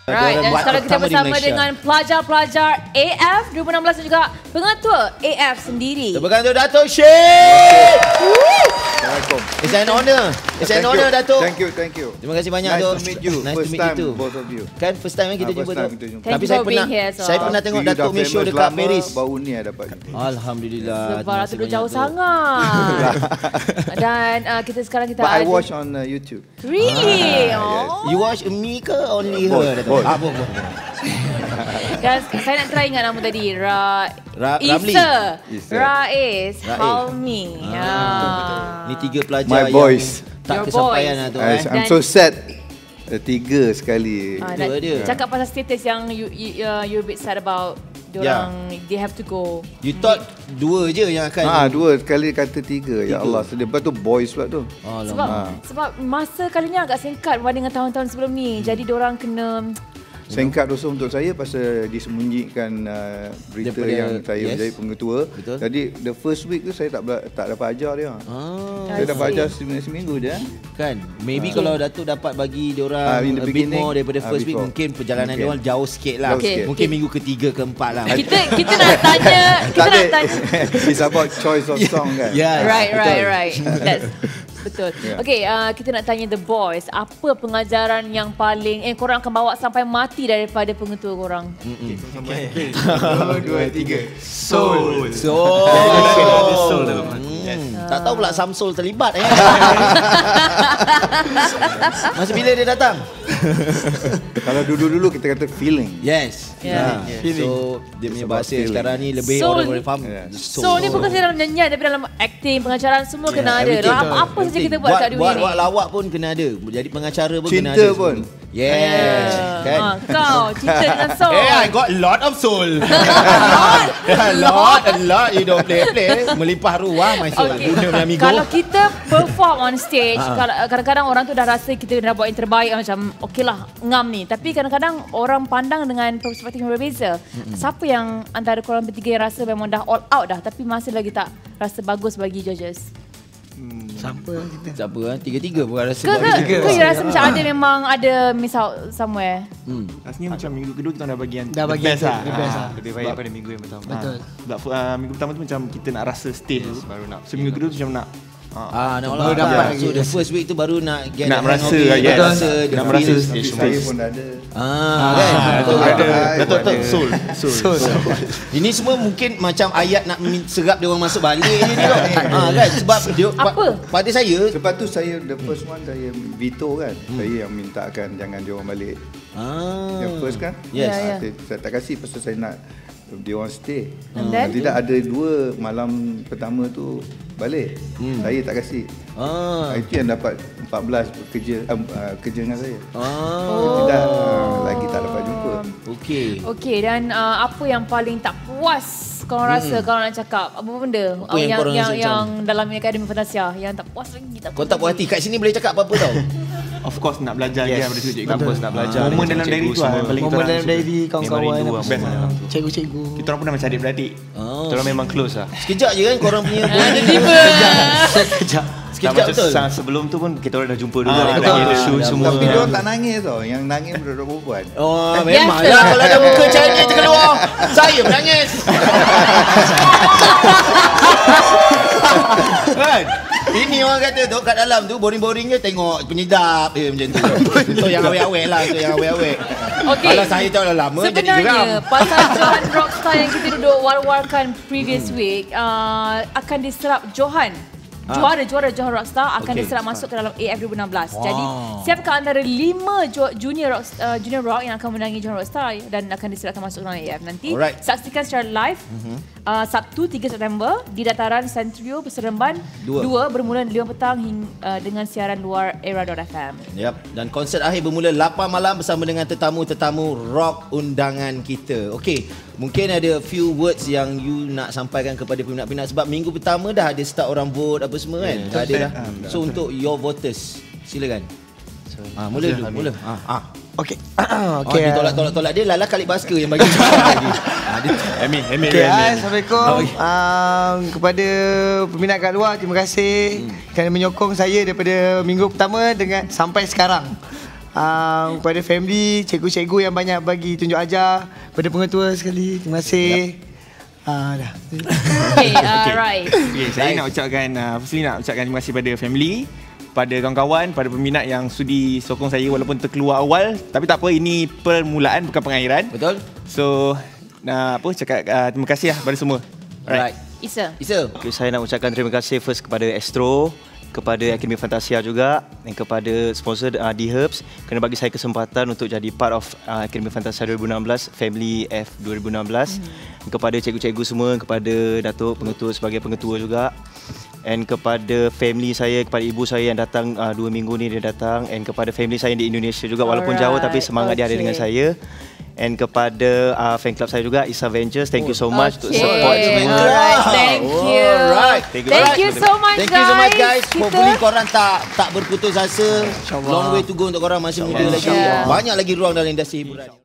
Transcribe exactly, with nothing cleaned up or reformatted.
Right, dan sekarang kita bersama dengan pelajar-pelajar A F dua ribu enam belas dan juga pengetua A F sendiri. Tepukan untuk Dato' Syed. Assalamualaikum. It's an honor. It's an honor, Dato'. Thank you, thank you. Terima kasih banyak, Nice Dato'. to meet you. Nice First to meet time, you too. both of you. Kan first time kan kita Ah, jumpa, first time Dato'. kita jumpa. Thank Tapi you saya for being pernah here, so. saya pernah tengok You dah Dato' punya show famous dekat lama, Paris. Baru ni ada dapat. Alhamdulillah. Sebab Terima Ratu kasih duduk jauh banyak, Dato'. sangat. Dan uh, kita sekarang kita But I ada... watch on uh, YouTube. Really? Ah, Oh. You watch me ke only Both, her, Dato'? both. Ah, both, both. Dan saya nak try ingat nama tadi. Ra... Ra- Ramli. Isa. Isa. Rais. Rais. Halmi. Ah, Ya. Ni tiga pelajar My yang boys. tak Your kesampaian, boys. Dato'. I, Eh. I'm so sad. Uh, tiga sekali. Ah, Itu dan dia. cakap pasal status yang you, you, uh, you're a bit sad about diorang, they have to go. You thought dua je yang akan. Ah, dua sekali kata tiga. Ya Tiga. Allah, sedih. Lepas tu boys pula tu. Alamak. Sebab sebab masa kali ni agak singkat berbanding dengan tahun-tahun sebelum ni. Jadi diorang kena Singkat dosa untuk saya pasal disembunyikan uh, berita Daripada- yang saya yes. menjadi pengetua. Betul. Jadi the first week tu saya tak bela- tak dapat ajar dia. Ah, I Saya dapat see. ajar seminggu, seminggu je. kan. Maybe Okay. kalau Datuk dapat bagi diorang Ah, in the a bit beginning, more daripada ah, first week, before. mungkin perjalanan Mungkin. diorang jauh sikit lah. Jauh Okay. sikit. Mungkin minggu ketiga, keempat lah. kita kita nak tanya kita Tak nak ada. tanya It's about choice of song kan. Yeah. right right Betul. right that's betul. Yeah. Okay, uh, kita nak tanya the boys, apa pengajaran yang paling eh korang akan bawa sampai mati daripada pengetua korang? Satu, dua, tiga. Soul. So, Soul. hmm. tak tahu pula Samsul terlibat eh. Masa bila dia datang? Kalau dulu-dulu kita kata feeling. Yes. Yeah. Ha. Feeling. So dia punya It's about bahasa feeling. sekarang ni lebih Soul orang boleh faham. Yeah. So, ni bukan saja dalam nyanyian tapi dalam acting, pengacaraan semua kena ada. Everything. Dalam apa saja kita buat kat dunia buat, ni. buat lawak pun kena ada. Jadi pengacara pun Cinta kena ada. pun. semua. Yes. Kan? Ah, kau cinta dengan soul. Eh, I got lot of soul. a lot, a lot. You don't play, play. Melimpah ruah my soul. Okay. Guna punya amigo. Kalau kita perform on stage, Ha. kalau- kadang-kadang orang tu dah rasa kita dah buat yang terbaik, macam okey lah, ngam ni. Tapi kadang-kadang orang pandang dengan perspektif yang berbeza. Mm-hmm. Siapa yang antara korang bertiga yang rasa memang dah all out dah tapi masih lagi tak rasa bagus bagi judges? Siapa kita? Siapa ah? Tiga-tiga pun rasa Ke, buat ke, tiga. ke you rasa macam ada memang ada miss out somewhere? Hmm. Rasanya macam minggu kedua kita dah bagi yang Dah the bagi best yang lah. the best Ah, lah. Lebih baik daripada minggu yang pertama. Betul. Ah, Sebab uh, minggu pertama tu macam kita nak rasa stage baru nak. So minggu kedua tu macam nak Ah, nak Baru olah dapat dapat. lagi. So the first week tu baru nak get Nak the hang merasa, of it, yes. rasa, the Nak merasa feel. stage. Tapi saya pun dah ada. Ah, kan? Betul. ada Ada. betul betul soul soul. Ini semua mungkin macam ayat nak min- serap dia orang masuk balik je ni tau. Ha, kan? Sebab dia, pa- Apa? pada saya, Sebab tu saya the first one saya veto kan. Saya yang mintakan jangan dia orang balik. ah, Yang first kan? Yes. Ya, ya. Ah, saya, saya tak kasih pasal saya nak dia orang stay. And then? Tidak ada dua malam pertama tu balik. Hmm. Saya tak kasih. Ah. Ah, itu yang dapat empat belas kerja um, uh, kerja dengan saya. Ah. Tidak uh, lagi tak dapat jumpa. Okey. Okey, dan uh, apa yang paling tak puas korang rasa kalau nak cakap? Apa benda Apa yang yang korang yang, rasa yang dalam Akademi Fantasia yang tak puas lagi? Tak Kau tak puas hati. Kat sini boleh cakap apa-apa tau. Of course nak belajar Yes. yes. daripada cikgu kampus nak belajar. Ah. Momen dalam diary tu lah yang paling kita Momen orang dalam suka. diary kawan-kawan Memori tu apa lah, best semua. lah. Cikgu-cikgu. Kita orang pun dah macam adik-beradik. Oh. Kita orang memang close lah. Sekejap je kan korang punya Ada bonding. tiba. Sekejap. Sekejap macam betul. sa- sebelum tu pun kita orang dah jumpa dulu Ah, lah. betul. Lagi ada show Dah semua. Tapi dia orang tak nangis tau. Yang nangis budak-budak perempuan. Oh, Biasa. memang lah. Kalau ada muka cahaya terkeluar, saya menangis. Kan? Ini orang kata tu kat dalam tu boring-boring je tengok penyedap eh macam tu. Tu yang awet-awet lah, tu yang awet-awet. Okey. Kalau saya tahu dah lama jadi geram. Sebenarnya pasal Johan Rockstar yang kita duduk war-warkan previous week uh, akan diserap Johan. Juara-juara Johan Rockstar akan Okey. diserap masuk ke dalam A F dua ribu enam belas. Wow. Jadi siapkah antara lima ju- junior rock, uh, junior rock yang akan menangi Johan Rockstar dan akan diserahkan masuk dalam A F nanti. Alright. Saksikan secara live uh, Sabtu tiga September di dataran Centrio Seremban Dua. dua bermula lima petang hing, uh, dengan siaran luar era dot f m. Yap, dan konsert akhir bermula lapan malam bersama dengan tetamu-tetamu rock undangan kita. Okey, mungkin ada few words yang you nak sampaikan kepada peminat-peminat sebab minggu pertama dah ada start orang vote apa semua kan. Dah ada dah. So untuk your voters, silakan. Ah, mula dulu, mula. Ah, ah. Okey. Okay, Okey. oh, dia tolak-tolak-tolak dia lala kali basker yang bagi cakap lagi. Ah, dia Amin, amin, Okey, amin. Assalamualaikum. Um, kepada peminat kat luar, terima kasih hmm. kerana menyokong saya daripada minggu pertama dengan sampai sekarang. Uh, kepada family, cikgu-cikgu yang banyak bagi tunjuk ajar, kepada pengetua sekali, terima kasih. Ah, dah. Okay, alright. Okay, saya nak ucapkan, uh, firstly nak ucapkan terima kasih pada family, pada kawan-kawan, pada peminat yang sudi sokong saya walaupun terkeluar awal. Tapi tak apa, ini permulaan bukan pengakhiran. Betul. So, nak apa cakap uh, terima kasih lah pada semua. Alright. Isa. Isa. Okay, saya nak ucapkan terima kasih first kepada Astro, kepada Akademi Fantasia juga, dan kepada sponsor uh, D-Herbs kerana bagi saya kesempatan untuk jadi part of uh, Akademi Fantasia dua ribu enam belas, Family F dua ribu enam belas. Hmm. Kepada cikgu-cikgu semua, kepada Datuk Pengetua sebagai pengetua juga. And kepada family saya, kepada ibu saya yang datang uh, dua minggu ni dia datang. And kepada family saya di Indonesia juga, walaupun Alright. jauh tapi semangat okay. dia ada dengan saya. And kepada uh, fan club saya juga, Isa Ventures, thank you so much okay. untuk support semua. Alright, thank you. Alright. Thank you, Thank you so much, Thank guys. you so much guys. Kita- Hopefully korang tak tak berputus asa. Long way to go untuk korang masih muda lagi. Yeah. Banyak lagi ruang dalam industri hiburan.